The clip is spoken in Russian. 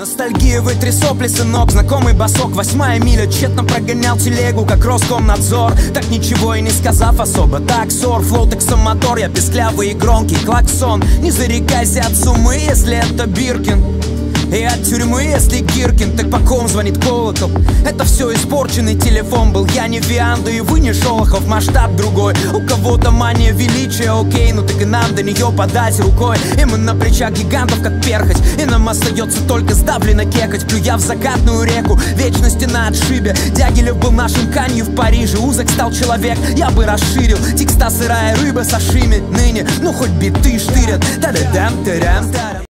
Ностальгия, вытри сопли, сынок, знакомый босок. 8-я миля, тщетно прогонял телегу, как Роскомнадзор. Так ничего и не сказав особо. Таксор, флоу, таксомотор, я песклявый и громкий клаксон. Не зарекайся от суммы, если это Биркин, и от тюрьмы, если Гиркин. Так по ком звонит колокол? Это все испорченный телефон был. Я не Вианда и вы не Шолохов, масштаб другой. У кого-то мания величия, окей, ну так и нам до нее подать рукой. И мы на плечах гигантов, как перхоть, и нам остается только сдавленно кекать, плюя в закатную реку. Вечности на отшибе. Дягилев был нашим Канью в Париже. Узок стал человек, я бы расширил. Текста, сырая рыба, сашими ныне, ну хоть биты штырят. Та-да-дам-та-рам-та-рам.